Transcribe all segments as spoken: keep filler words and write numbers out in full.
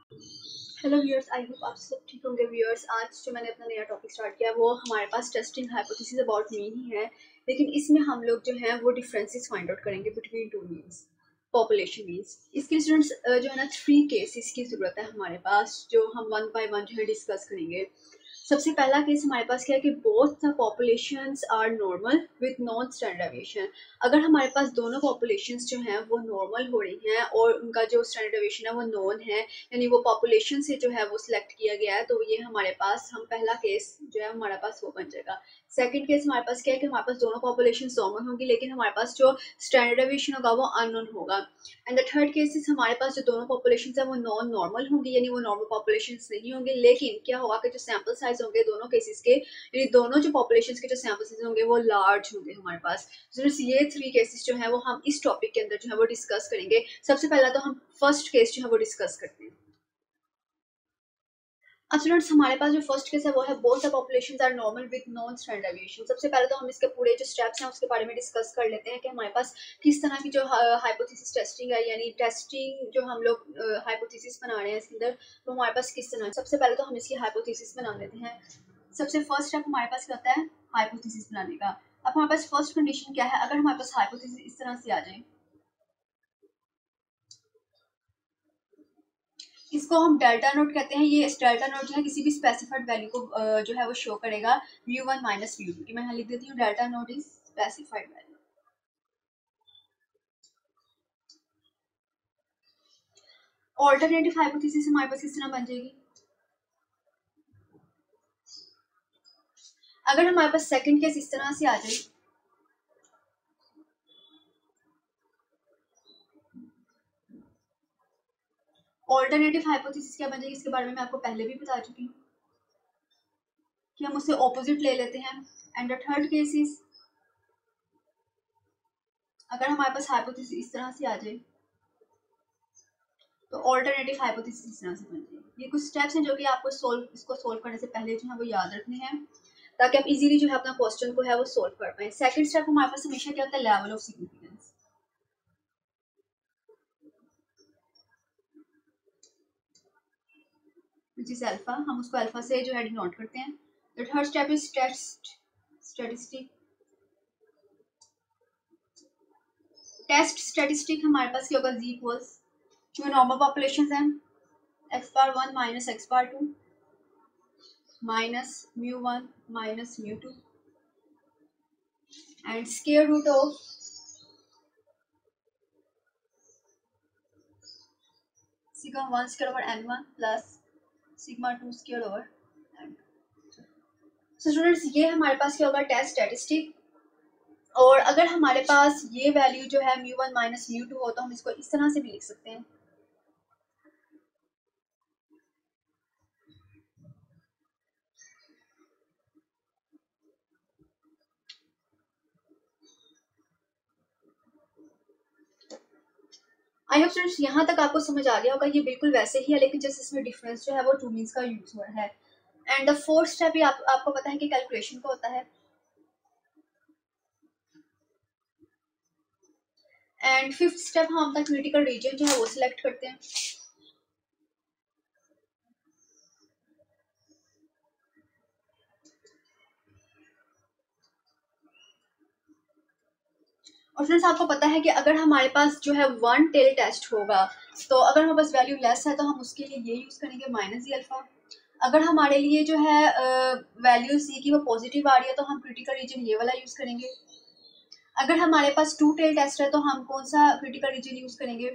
Hello viewers, I hope आप सब ठीक होंगे। व्यूअर्स, आज जो मैंने अपना नया टॉपिक स्टार्ट किया वो हमारे पास टेस्टिंग हाइपोथेसिस अबाउट मीन ही है, लेकिन इसमें हम लोग जो है वो डिफरेंसेस फाइंड आउट करेंगे between two means, population means. इसके स्टूडेंट्स जो है ना थ्री केसेस की ज़रूरत है हमारे पास, जो हम वन बाय वन जो है डिस्कस करेंगे। सबसे पहला केस हमारे पास क्या है कि both the populations are normal with known standard deviation. अगर हमारे पास दोनों पॉपुलेशंस जो हैं वो नॉर्मल हो रही हैं और उनका जो स्टैंडर्ड डेविएशन है वो नॉन है, यानी वो पॉपुलेशन से जो है वो सिलेक्ट किया गया है, तो ये हमारे पास हम पहला केस जो है हमारे पास वो बन जाएगा। सेकंड केस हमारे पास क्या है कि हमारे पास दोनों पॉपुलेशन नॉर्मल होंगी, लेकिन हमारे पास जो स्टैंडर्ड डेविएशन होगा वो अननोन होगा। And the third case is हमारे पास जो दोनों पॉपुलेशन है वो नॉन नॉर्मल होंगी, यानी वो नॉर्मल पॉपुलेशन नहीं होंगे, लेकिन क्या होगा कि जो सैंपल साइज होंगे दोनों केसेस के, यानी दोनों जो पॉपुलेशन के जो सैंपल साइज होंगे वो लार्ज होंगे हमारे पास। तो ये थ्री केसेस जो है वो हम इस टॉपिक के अंदर जो है वो डिस्कस करेंगे। सबसे पहला तो हम फर्स्ट केस जो है वो डिस्कस करते हैं। अब स्टूडेंट्स, हमारे पास जो फर्स्ट केस है वो है both the populations are normal with known standard deviation. सबसे पहले तो हम इसके पूरे जो स्टेप्स हैं उसके बारे में डिस्कस कर लेते हैं कि हमारे पास किस तरह की जो हाइपोथेसिस टेस्टिंग है, यानी टेस्टिंग जो हम लोग हाइपोथेसिस बना रहे हैं इसके अंदर, तो हमारे पास किस तरह। सबसे पहले तो हम इसकी हाइपोथेसिस बना लेते हैं। सबसे फर्स्ट स्टेप हमारे पास क्या होता है, हाइपोथेसिस बनाने का। अब हमारे पास फर्स्ट कंडीशन क्या है, अगर हमारे पास हाइपोथेसिस इस तरह से आ जाए, इसको हम डेल्टा नोट कहते हैं। ये डेल्टा नोट जो है किसी भी स्पेसिफाइड वैल्यू को जो है वो शो करेगा, mu one minus mu two की। मैं यहाँ लिख देती हूँ delta naught is specified value. Alternative hypothesis हमारे पास किस तरह बन जाएगी, अगर हमारे पास सेकंड केस इस तरह से आ जाए, ऑल्टरनेटिव हाइपोथेसिस क्या बन जाएगी इसके बारे में मैं आपको पहले भी बता चुकी हूँ कि हम उससे ऑपोजिट ले लेते हैं। And the third case is, अगर हमारे पास हाइपोथेसिस इस तरह से आ जाए तो ऑल्टरनेटिव हाइपोथेसिस इस तरह से बन जाएगी। ये कुछ स्टेप्स हैं जो कि आपको सोल्व इसको सोल्व करने से पहले जो है वो याद रखने हैं, ताकि आप इजीली जो है अपना क्वेश्चन को है वो सोल्व कर पाए। सेकंड स्टेप हमारे पास हमेशा क्या होता है, level of significance, which is alpha. हम उसको अल्फा से जो है डिनोट करते हैं। The third step is test statistic. Test statistic हमारे पास क्या होगा, जी इक्वल्स जो नॉर्मल पॉपुलेशन है, X bar one minus x bar two minus mu one minus mu two and square root of sigma one square over N one plus sigma two square over N two. So students, ये हमारे पास क्या होगा, test statistic. और अगर हमारे पास ये वैल्यू जो है mu one minus mu two हो तो हम इसको इस तरह से भी लिख सकते हैं। आई होप स्टूडेंट्स यहाँ तक आपको समझ आ गया होगा। ये बिल्कुल वैसे ही है, लेकिन जैसे इसमें डिफरेंस जो है वो टू मीन्स का यूज हो रहा है। एंड द फोर्थ स्टेप भी आप, आपको पता है कि कैलकुलेशन का होता है। एंड फिफ्थ स्टेप हम अपना क्रिटिकल रीजन जो है वो सिलेक्ट करते हैं। और फ्रेंड्स, आपको पता है कि अगर हमारे पास जो है वन टेल टेस्ट होगा, तो अगर हमारे पास वैल्यू लेस है तो हम उसके लिए ये यूज करेंगे माइनस जी अल्फा। अगर हमारे लिए जो है वैल्यू सी की वो पॉजिटिव आ रही है तो हम क्रिटिकल रीजन ये वाला यूज करेंगे। अगर हमारे पास टू टेल टेस्ट है तो हम कौन सा क्रिटिकल रीजन यूज करेंगे,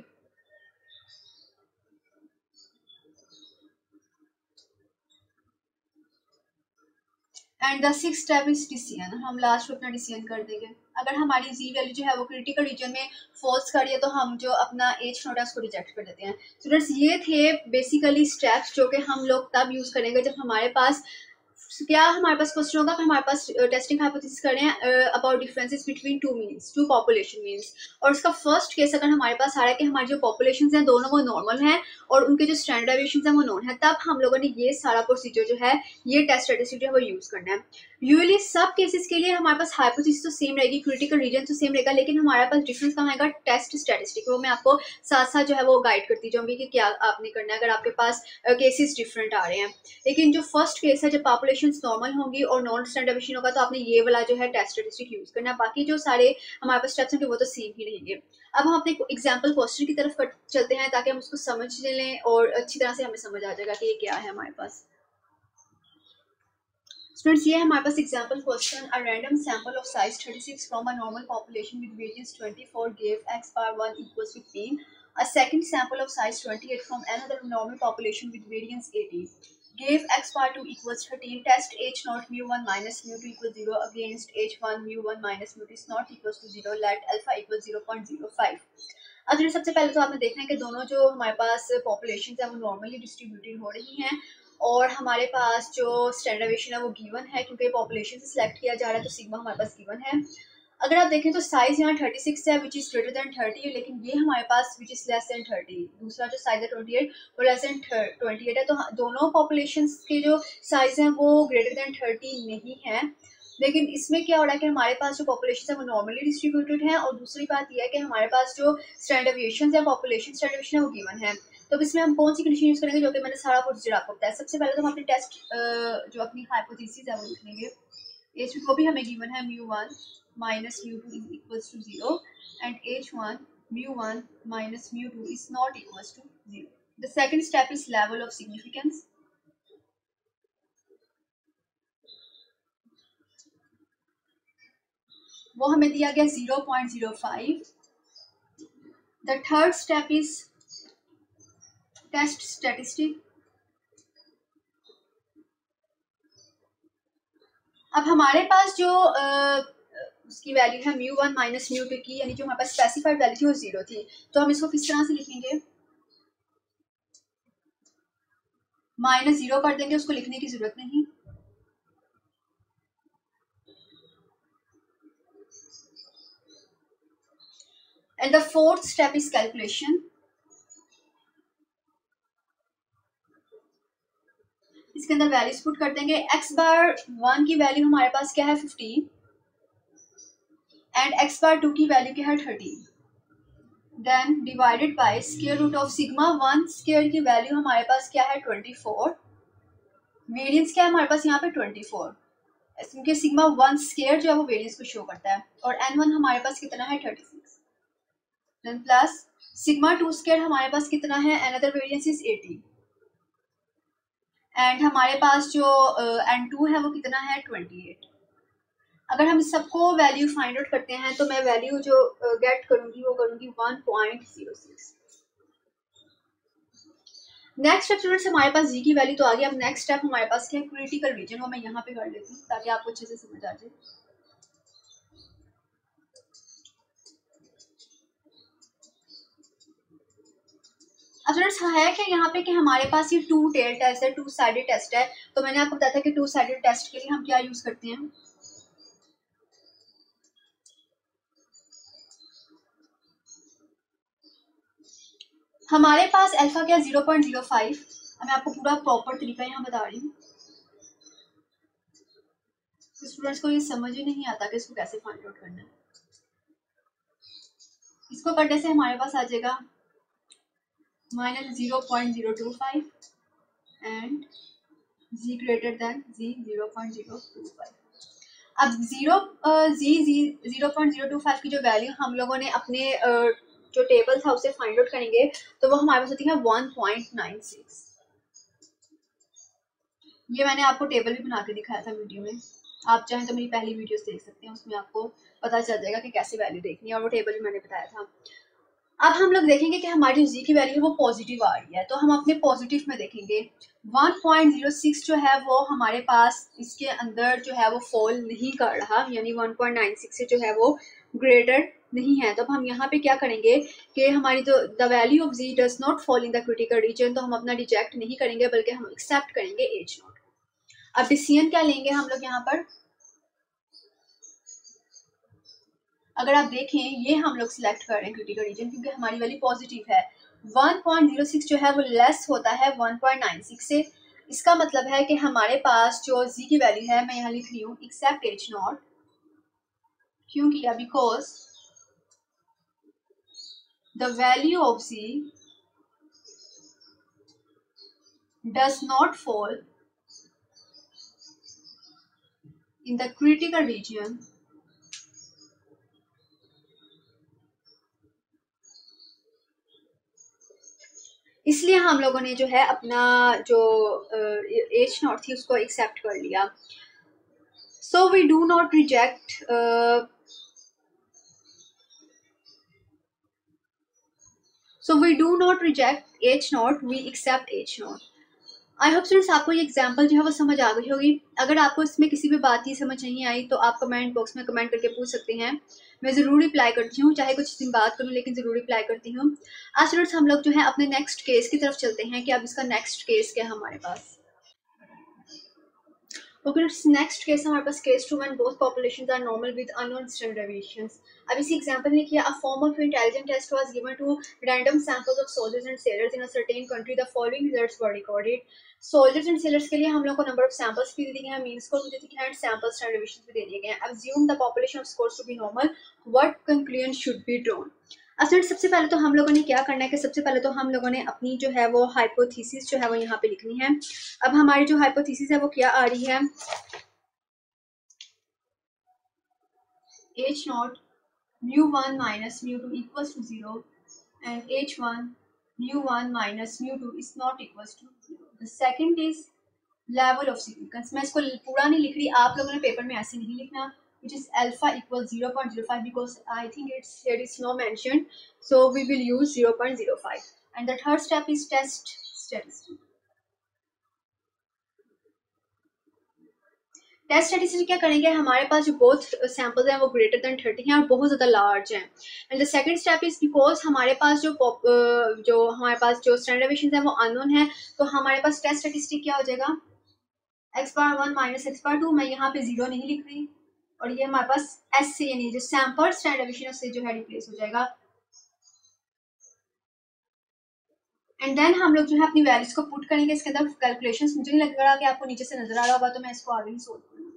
and the six step is decision. हम लास्ट में अपना डिसीजन कर देंगे। अगर हमारी जी वैल्यू जो है वो क्रिटिकल रीजन में फॉल्स कर रही है तो हम जो अपना एच नोट है उसको रिजेक्ट कर देते हैं। स्टूडेंट्स, ये थे बेसिकली स्टेप्स जो कि हम लोग तब यूज करेंगे जब हमारे पास क्या हमारे पास क्वेश्चन होगा कि हमारे पास टेस्टिंग हाइपोथेसिस कर रहे हैं about differences between two means, two population means. और उसका फर्स्ट केस अगर हमारे पास आ रहा है कि हमारी जो पॉपुलेशन हैं दोनों वो नॉर्मल हैं और उनके जो स्टैंडर्ड डेविएशन है वो नॉन है, तब हम लोगों ने ये सारा प्रोसीजर जो है, ये टेस्ट स्टैटिस्टिक जो है वो यूज करना है। यूजली सब केसेस के लिए हमारे पास हाइपोथेसिस तो सेम रहेगी, क्रिटिकल रीजन तो सेम रहेगा, लेकिन हमारे पास डिफरेंस कहाँ आएगा, टेस्ट स्टैटिस्टिक। वो मैं आपको साथ साथ जो है वो गाइड करती जाऊंगी कि क्या आपने करना है अगर आपके पास केसेस डिफरेंट आ रहे हैं। लेकिन जो फर्स्ट केस है, जब पॉपुलेशन नॉर्मल होंगी और नॉन स्टैंडर्ड डेविएशन होगा, तो आपने ये वाला जो है टेस्ट स्टैटिस्टिक यूज करना है। बाकी जो सारे हमारे पास स्टेप्स होंगे वो तो सेम ही रहेंगे। अब हम अपने एग्जाम्पल क्वेश्चन की तरफ चलते हैं ताकि हम उसको समझ लें और अच्छी तरह से हमें समझ आ जाएगा कि ये क्या है हमारे पास। स्टूडेंट्स, ये है हमारे पास example question. A random sample of size thirty six from a normal population with variance twenty four give x bar one equals fifteen. A second sample of size twenty-eight from another normal population with variance eighty gave x bar two equals thirteen. Test h naught mu one minus mu two equals zero against h one mu one minus mu two is not equals to zero. Let alpha equals zero point zero five. अब सबसे पहले तो आपने देखना है कि दोनों जो हमारे पास पॉपुलेशन है वो नॉर्मली डिस्ट्रीब्यूटेड हो रही हैं और हमारे पास जो स्टैंडर्डेशन है वो गिवन है, क्योंकि पॉपुलेशन से सिलेक्ट किया जा रहा है तो सिग्मा हमारे पास गिवन है। अगर आप देखें तो साइज यहाँ थर्टी सिक्स है which is greater than thirty, लेकिन ये हमारे पास which is less than thirty. दूसरा जो साइज है ट्वेंटी एट वो लेस देन ट्वेंटी एट है। तो दोनों पॉपुलेशन के जो साइज हैं वो ग्रेटर देन थर्टी नहीं है। लेकिन इसमें क्या हो रहा है कि हमारे पास जो पॉपुलेशन है वो नॉर्मली डिस्ट्रीब्यूटेड है, और दूसरी बात यह है कि हमारे पास जो स्टैंडर्डेशन है, पॉपुलेशन स्टैंडर्डेशन है वो गिवन है। तो इसमें हम कौन सी कंडीशन यूज करेंगे, जो कि मैंने सारा प्रोसीजर आपको बताया। सबसे पहले तो हम अपनी टेस्ट जो अपनी हाइपोथेसिस है वो लिख लेंगे। एच टू भी हमें गिवन है mu one minus mu two is equals to zero and H one mu one minus mu two is not equals to zero. The second step is level of significance. वो हमें दिया गया zero point zero five. The third step is test statistic. अब हमारे पास जो आ, उसकी वैल्यू है mu one minus mu two की, यानी जो हमारे पास स्पेसिफाइड वैल्यू थी वो जीरो थी, तो हम इसको किस तरह से लिखेंगे, माइनस जीरो कर देंगे, उसको लिखने की जरूरत नहीं। And the fourth step is calculation. इसके अंदर वैल्यूज पुट कर देंगे। एक्स बार वन की वैल्यू हमारे पास क्या है fifteen and x bar two की वैल्यू क्या है thirteen, then divided by square root of sigma one square की वैल्यू हमारे पास क्या है ट्वेंटी फोर, वेरिएंस क्या है हमारे पास यहाँ पे ट्वेंटी फोर, क्योंकि सिग्मा वन स्क्वायर जो है वो वेरिएंस को शो करता है, और एन वन हमारे पास कितना है thirty six, then plus sigma two square हमारे पास कितना है, another variance is eighty, and हमारे पास जो एन टू है वो कितना है ट्वेंटी एट। अगर हम सबको वैल्यू फाइंड आउट करते हैं तो मैं वैल्यू जो गेट uh, करूंगी वो करूंगी one point zero six. Next step students, हमारे पास जी की वैल्यू तो आ गई। अब नेक्स्ट स्टेप हमारे पास क्या है, क्रिटिकल रीजन, वो मैं यहाँ पे कर लेती हूँ ताकि आपको अच्छे से समझ आ जाए। अब स्टूडेंट्स है कि यहाँ पे कि हमारे पास ये टू टेल टेस्ट है, टू साइडेड टेस्ट है। तो मैंने आपको बताया था कि टू साइडेड टेस्ट के लिए हम क्या यूज करते हैं, हमारे पास अल्फा क्या जीरो पॉइंट जीरो फाइव। मैं आपको पूरा प्रॉपर तरीका यहाँ बता रही हूँ, स्टूडेंट्स को ये समझ ही नहीं आता कि इसको कैसे फाइंड आउट करना है। इसको करने से हमारे पास आ जाएगा minus zero point zero two five and Z greater than Z zero point zero two five. अब zero Z Z zero point zero two five की जो वैल्यू हम लोगों ने अपने uh, जो टेबल था उसे फाइंड आउट करेंगे तो वो हमारे पास होती है वन पॉइंट नाइन सिक्स। ये मैंने आपको टेबल भी बना के दिखाया था वीडियो में, आप चाहें तो मेरी पहली वीडियोस देख सकते हैं, उसमें आपको पता चल जाएगा कि कैसे वैल्यू देखनी है, और वो टेबल भी मैंने बताया था। अब हम लोग देखेंगे कि हमारी जो जी की वैल्यू है वो पॉजिटिव आ रही है, तो हम अपने पॉजिटिव में देखेंगे वन पॉइंट जीरो सिक्स जो है वो हमारे पास इसके अंदर जो है वो फॉल नहीं कर रहा, यानी वन पॉइंट नाइन सिक्स से जो है वो ग्रेटर नहीं है। तो अब हम यहाँ पे क्या करेंगे कि हमारी जो the value of Z does not fall in the critical region, तो हम अपना रिजेक्ट नहीं करेंगे बल्कि हम एक्सेप्ट करेंगे एच नॉट। अब डिसीजन क्या लेंगे हम लोग यहाँ पर, अगर आप देखें ये हम लोग सिलेक्ट कर रहे हैं क्रिटिकल रीजन क्योंकि हमारी वैल्यू पॉजिटिव है। वन पॉइंट जीरो सिक्स जो है वो लेस होता है वन पॉइंट नाइन सिक्स से, इसका मतलब है कि हमारे पास जो z की वैल्यू है, मैं यहाँ लिख रही हूँ एक्सेप्ट एच नॉट। क्यों किया? Because the value of z does not fall in the critical region इसलिए हम लोगों ने जो है अपना जो एच नॉट थी उसको एक्सेप्ट कर लिया। So we do not reject so we do not reject H naught, we accept H naught. I hope students आपको ये एग्जाम्पल जो है वो समझ आ गई होगी। अगर आपको इसमें किसी भी बात की समझ नहीं आई तो आप कमेंट बॉक्स में कमेंट करके पूछ सकते हैं, मैं ज़रूर रिप्लाई करती हूँ, चाहे कुछ दिन बात करूँ लेकिन ज़रूर रिप्लाई करती हूँ। आज स्टूडेंट्स हम लोग जो है अपने नेक्स्ट केस की तरफ चलते हैं कि अब इसका नेक्स्ट केस क्या है हमारे पास। ओके, नेक्स्ट केस हमारे पास case two when both populations are normal with unknown standard deviations. अब इसी एग्जांपल में किया, a form of intelligent test was given to random samples of soldiers and sailors in a certain country, the following results were recorded. Soldiers and sailors के लिए हम लोग को number of samples भी दे दिए हैं, मीन स्कोर भी दे दिए हैं एंड सैंपल स्टैंडर्ड डेविएशंस भी दे दिए गए हैं। Assume the population of scores to be normal, what conclusion should be drawn. असल सबसे पहले तो हम लोगों ने क्या करना है कि सबसे पहले तो हम लोगों ने अपनी जो है वो हाइपोथेसिस जो है वो यहाँ पे लिखनी है। अब हमारी जो हाइपोथेसिस है वो क्या आ रही है, h naught mu one minus mu two equals to zero and h one mu one minus mu two is not equals to zero. The second is level of significance. मैं इसको पूरा नहीं लिख रही, आप लोगों ने पेपर में ऐसे नहीं लिखना, which is alpha equals zero point zero five because I think it's here is no mention, so we will use zero point zero five. And the third step is test statistic. Test statistics क्या करेंगे, हमारे पास जो both samples हैं वो greater than thirty हैं और बहुत ज़्यादा लार्ज हैं। And the second step is because हमारे पास जो जो हमारे पास जो स्टैंडर्ड डेविएशन है वो अननोन है, तो हमारे पास टेस्ट स्टैटिस्टिक क्या हो जाएगा, x bar one minus x bar two. मैं यहाँ पे जीरो नहीं लिख रही और ये हमारे पास एस से यानी जो सैंपल स्टैंडर्ड डेविएशन उससे जो है रिप्लेस हो जाएगा। एंड देन हम लोग जो है अपनी वैल्यूज को पुट करेंगे इसके अंदर कैलकुलेशंस। मुझे नहीं लग रहा कि आपको नीचे से नजर आ रहा होगा, तो मैं इसको आगे ही सोल्व करूँगी।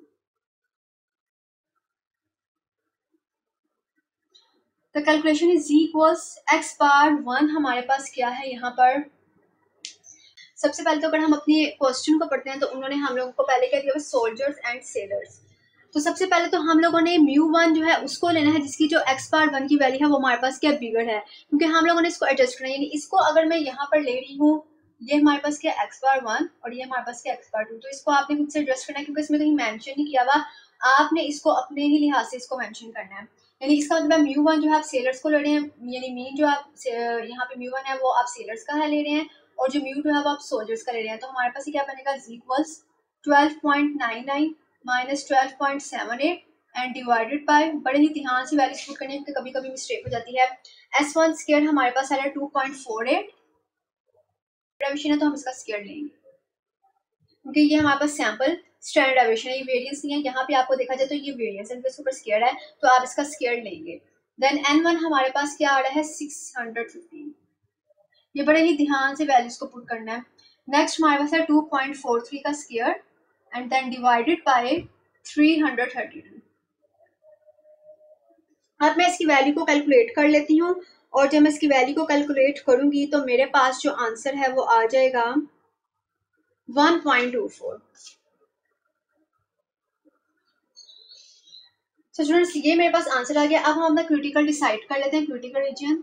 The calculation is equals X bar one, हमारे पास क्या है यहाँ पर, सबसे पहले तो अगर हम अपनी क्वेश्चन को पढ़ते हैं तो उन्होंने हम लोगों को पहले क्या दिया, सोल्जर्स एंड सेलर्स। तो सबसे पहले तो हम लोगों ने म्यू वन जो है उसको लेना है जिसकी जो एक्स बार वन की वैल्यू है वो हमारे पास क्या बिगड़ है, क्योंकि हम लोगों ने इसको एडजस्ट करना है। यानी इसको अगर मैं यहाँ पर ले रही हूँ, ये हमारे पास क्या एक्स बार वन और ये हमारे पास क्या एक्स बार टू, तो इसको आपने खुद से एडजस्ट करना है क्योंकि इसमें कहीं मेंशन नहीं किया हुआ, आपने इसको अपने ही लिहाज से इसको मेंशन करना है। यानी इसका मतलब म्यू वन जो है आप सेलर्स को ले रहे हैं, यानी मीन जो आप यहाँ पे म्यू वन है वो आप सेलर्स का है ले रहे हैं और जो म्यू टू है वो आप सोल्जर्स का ले रहे हैं। तो हमारे पास क्या बनेगा, z equals twelve point nine nine minus twelve point seven eight and divided by, बड़े ही ध्यान से वैल्यूज पुट करनी है क्योंकि कभी कभी मिस्टेक हो जाती है। एस वन स्क्वायर हमारे पास आ रहा है two point four eight, deviation है तो हम इसका स्क्वायर लेंगे क्योंकि ये हमारे पास सैंपल स्टैंडर्ड डेविएशन है, ये वेरिएंस नहीं है। यहाँ पे आपको देखा जाए तो ये वेरिएंस है, इसके ऊपर स्क्वायर है तो आप इसका स्क्वायर लेंगे। देन एन वन हमारे पास क्या आ रहा है सिक्स हंड्रेड फिफ्टीन, ये बड़े ही ध्यान से वैल्यूज को पुट करना है। नेक्स्ट हमारे पास है टू पॉइंट फोर थ्री का square and then divided by three hundred thirty two. अब मैं इसकी वैल्यू को कैलकुलेट कर लेती हूँ और जब मैं इसकी वैल्यू को कैलकुलेट करूंगी तो मेरे पास जो आंसर है वो आ जाएगा one point two four. So students ये मेरे पास आंसर आ गया। अब हम अपना क्रिटिकल डिसाइड कर लेते हैं, क्रिटिकल रीजन।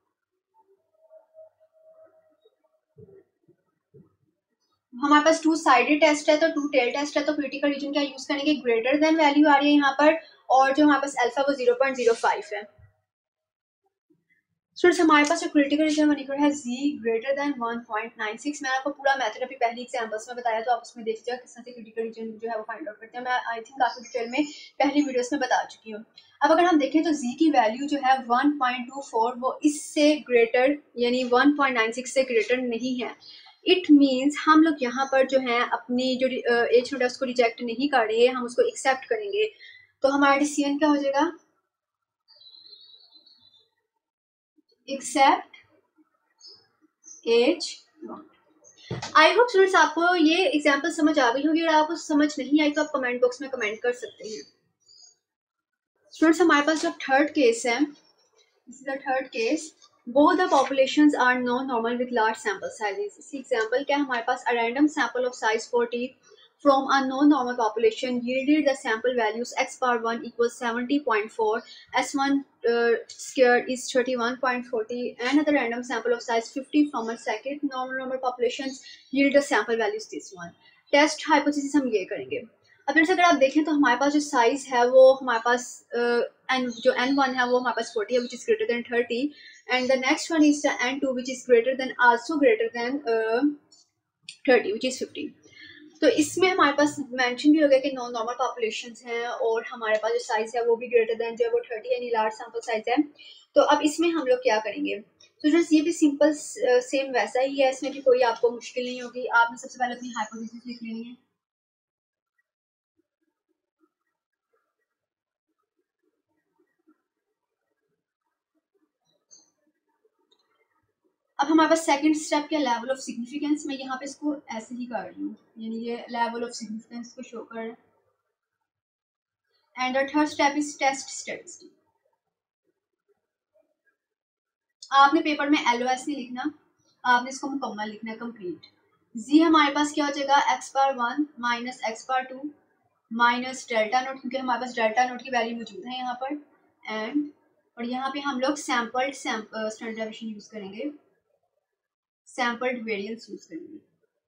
हमारे पास टू साइडेड टेस्ट है तो टू टेल टेस्ट है, तो क्रिटिकल रीजन क्या यूज करेंगे, ग्रेटर देन वैल्यू आ रही है यहाँ पर और जो हमारे पास अल्फा वो जीरो पॉइंट जीरो फाइव है। स्टूडेंट्स हमारे पास जो क्रिटिकल रीजन बनेगा है z greater than one point nine six. मैं आपको पूरा मेथड अभी पहली एग्जांपल्स में बताया तो आप उसमें देख लीजिएगा किस तरह से क्रिटिकल रीजन जो है वो फाइंड आउट करते हैं। मैं आई थिंक काफी डिटेल में पहली वीडियोस में बता चुकी हूँ। अब अगर हम देखें तो z की वैल्यू जो है वन पॉइंट टू फोर वो इससे ग्रेटर यानी वन पॉइंट नाइन सिक्स से ग्रेटर नहीं है। इट मीन्स हम लोग यहाँ पर जो है अपनी जो एच नोट है उसको रिजेक्ट नहीं कर रहे, हम उसको एक्सेप्ट करेंगे। तो हमारा डिसीजन क्या हो जाएगा, accept H naught. I hope students आपको ये एग्जाम्पल समझ आ गई होगी, और आपको समझ नहीं आई तो आप कमेंट बॉक्स में कमेंट कर सकते हैं। स्टूडेंट्स हमारे पास जो थर्ड केस है, this is the third case, both the populations are non-normal with large sample sizes. इसी एग्जाम्पल क्या, हमारे पास a random sample of size forty from a non-normal population yielded the sample values x bar one equals seventy point four, s one uh, squared is thirty-one point four zero, and another random sample of size fifty from a second non-normal populations yielded the sample values this one. Test hypothesis हम ये करेंगे। अब जैसे अगर आप देखें तो हमारे पास जो साइज है वो हमारे पास एन uh, जो एन वन है वो हमारे पास फोर्टी है, which is greater than thirty, and the next one is the n two which is greater than also greater than uh, thirty which is fifty. तो इसमें हमारे पास मेंशन भी हो गया कि नॉन नॉर्मल पॉपुलेशंस हैं और हमारे पास जो साइज है वो भी ग्रेटर देन जो है वो थर्टी यानी लार्ज सैंपल साइज है। तो अब इसमें हम लोग क्या करेंगे, तो जो ये भी सिंपल सेम वैसा ही है, इसमें भी कोई आपको मुश्किल नहीं होगी। आपने सबसे पहले अपनी हाइपोथेसिस लिख लेनी है। अब हमारे पास सेकंड स्टेप क्या, लेवल ऑफ सिग्निफिकेंस। मैं यहाँ पे इसको ऐसे ही कर रही हूँ, यानी ये लेवल ऑफ सिग्निफिकेंस को शो कर रहा है। And the third step is test statistic. आपने पेपर में एल ओ एस नहीं लिखना, आपने इसको मुकम्मल लिखना है, कंप्लीट। जी हमारे पास क्या हो जाएगा, x bar one minus x bar two minus delta naught, क्योंकि हमारे पास डेल्टा नोट की वैल्यू मौजूद है यहाँ पर। एंड और यहाँ पे हम लोग सैम्पल्ड स्टैंडर्ड डेविएशन यूज करेंगे, सैम्पल्ड वेरिएंस यूज करेंगे।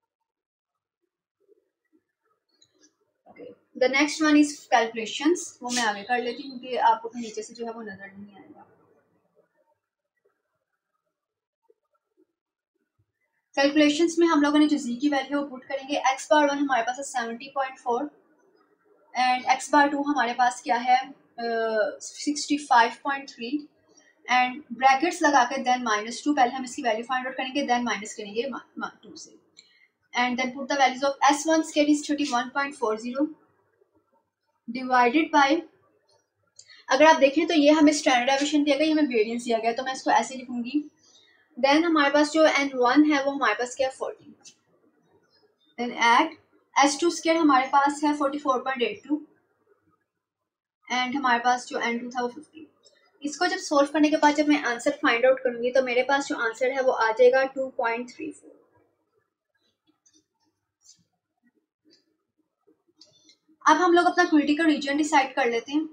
Okay, the next one is calculations, वो मैं आगे कर लेती हूँ क्योंकि आपको फिर नीचे से जो है वो नजर नहीं आएगा। कैलकुलेशंस में हम लोगों ने जो जी की वैल्यू वो पुट करेंगे। एक्स बार वन हमारे पास है seventy point four and x bar two हमारे पास क्या है sixty five point three, and brackets लगा के देन माइनस टू, पहले हम इसकी वैल्यू फाइंड आउट करेंगे देन माइनस करेंगे टू से, and then put the values of s one scale is thirty one point four zero divided by, अगर आप देखें तो ये हमें स्टैंडर्ड डेविएशन दिया गया, हमें वेरिएंस दिया गया, तो मैं इसको ऐसे लिखूंगी। देन हमारे पास जो एन वन है वो हमारे पास क्या है forty, then eight s two scale हमारे पास है forty four point eight two, and हमारे पास जो एन टू था वो फिफ्टी। इसको जब सोल्व करने के बाद जब मैं आंसर फाइंड आउट करूंगी तो मेरे पास जो आंसर है वो आ जाएगा टू पॉइंट थ्री फोर। अब हम लोग अपना क्रिटिकल रीजन डिसाइड कर लेते हैं।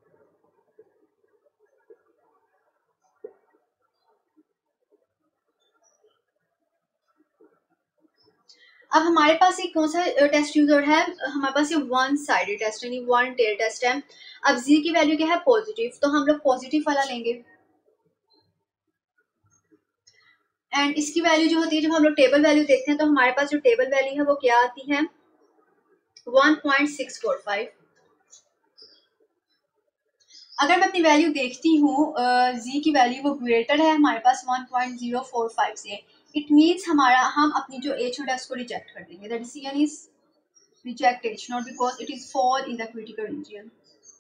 अब हमारे पास एक कौन सा टेस्ट यूजर है, हमारे पास ये वन साइडेड टेस्ट यानी वन टेल टेस्ट है। अब जी की वैल्यू क्या है पॉजिटिव, तो हम लोग पॉजिटिव वाला लेंगे। एंड इसकी वैल्यू जो होती है, जब हम लोग टेबल वैल्यू देखते हैं तो हमारे पास जो टेबल वैल्यू है वो क्या आती है one point six four five. अगर मैं अपनी वैल्यू देखती हूँ जी की वैल्यू वो ग्रेटर है हमारे पास one point zero four five से, इट मीन्स हमारा हम अपनी जो एच होता है उसको रिजेक्ट कर देंगे। The decision is reject H naught because it is fall in the critical region.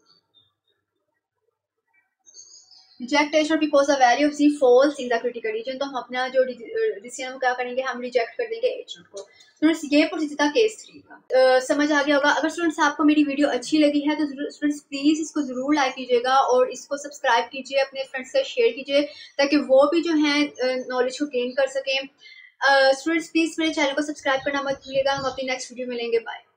Reject H naught because the value of G falls in the critical region, तो हम अपना जो डिसीजन क्या करेंगे, हम रिजेक्ट कर देंगे एच नॉट को। स्टूडेंट्स ये प्रोसीजर था केस थ्री का। uh, समझ आ गया होगा। अगर स्टूडेंट्स आपको मेरी वीडियो अच्छी लगी है तो स्टूडेंट्स प्लीज इसको जरूर लाइक कीजिएगा और इसको सब्सक्राइब कीजिए, अपने फ्रेंड्स से शेयर कीजिए ताकि वो भी जो है नॉलेज को गेन कर सकें। स्टूडेंट्स प्लीज मेरे चैनल को सब्सक्राइब करना मत भूलिएगा। हम अपनी नेक्स्ट वीडियो में मिलेंगे, बाय।